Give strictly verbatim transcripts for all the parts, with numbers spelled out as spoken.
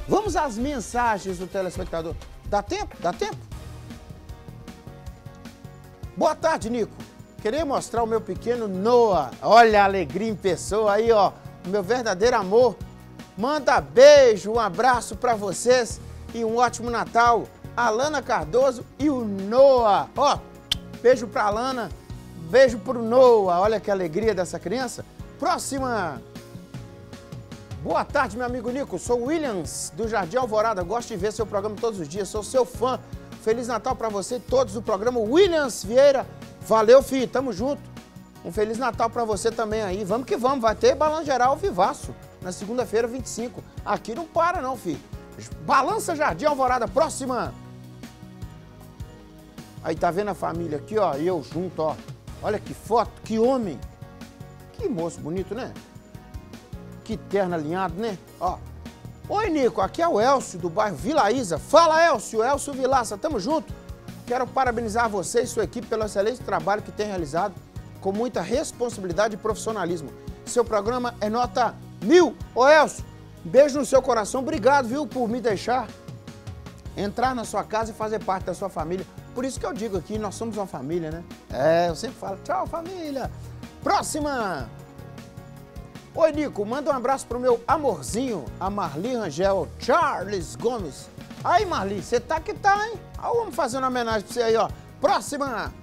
Vamos às mensagens do telespectador. Dá tempo? Dá tempo? Boa tarde, Nico. Queria mostrar o meu pequeno Noah. Olha a alegria em pessoa aí, ó. O meu verdadeiro amor. Manda beijo, um abraço pra vocês e um ótimo Natal. Alana Cardoso e o Noah. Ó, beijo pra Alana, beijo pro Noah. Olha que alegria dessa criança. Próxima. Boa tarde, meu amigo Nico. Sou o Williams, do Jardim Alvorada. Gosto de ver seu programa todos os dias. Sou seu fã. Feliz Natal pra você e todos do programa. Williams Vieira. Valeu, filho. Tamo junto. Um Feliz Natal pra você também aí. Vamos que vamos. Vai ter Balanço Geral ao vivaço. Na segunda-feira, vinte e cinco. Aqui não para não, filho. Balança Jardim Alvorada. Próxima. Aí tá vendo a família aqui, ó. E eu junto, ó. Olha que foto. Que homem. Que moço bonito, né? Que terno alinhado, né? Ó. Oi, Nico, aqui é o Elcio, do bairro Vila Isa. Fala, Elcio, Elcio Vilaça, tamo junto. Quero parabenizar você e sua equipe pelo excelente trabalho que tem realizado, com muita responsabilidade e profissionalismo. Seu programa é nota mil. Ô, Elcio, beijo no seu coração. Obrigado, viu, por me deixar entrar na sua casa e fazer parte da sua família. Por isso que eu digo aqui, nós somos uma família, né? É, eu sempre falo, tchau, família. Próxima. Oi, Nico, manda um abraço pro meu amorzinho, a Marli Rangel Charles Gomes. Aí, Marli, você tá que tá, hein? Olha o homem fazendo uma homenagem pra você aí, ó. Próxima.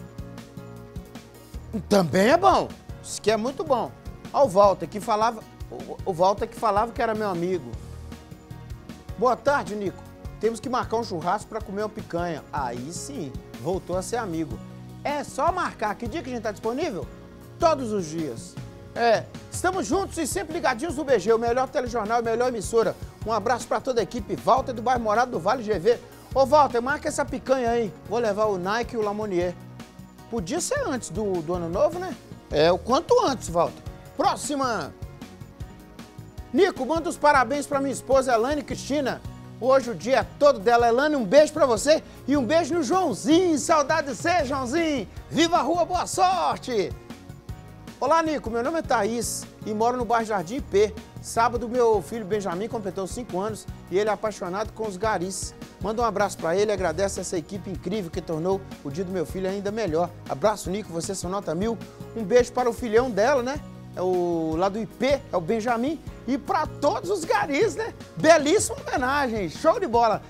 Também é bom. Isso aqui é muito bom. Olha o Walter, que falava... O Walter que falava que era meu amigo. Boa tarde, Nico. Temos que marcar um churrasco pra comer uma picanha. Aí sim, voltou a ser amigo. É só marcar. Que dia que a gente tá disponível? Todos os dias. É, estamos juntos e sempre ligadinhos no B G, o melhor telejornal e melhor emissora. Um abraço pra toda a equipe. Walter do bairro Morado do Vale G V. Ô, Walter, marca essa picanha aí. Vou levar o Nike e o Lamonier. Podia ser antes do, do ano novo, né? É, o quanto antes, Walter. Próxima. Nico, manda os parabéns pra minha esposa, Elane Cristina. Hoje o dia é todo dela. Elane, um beijo pra você e um beijo no Joãozinho. Saudade de você, Joãozinho. Viva a rua, boa sorte. Olá, Nico, meu nome é Thaís e moro no bairro Jardim P. Sábado, meu filho Benjamin completou cinco anos e ele é apaixonado com os garis. Manda um abraço pra ele e agradece essa equipe incrível que tornou o dia do meu filho ainda melhor. Abraço, Nico, você são nota mil. Um beijo para o filhão dela, né? É o lá do I P, é o Benjamin. E para todos os garis, né? Belíssima homenagem, show de bola.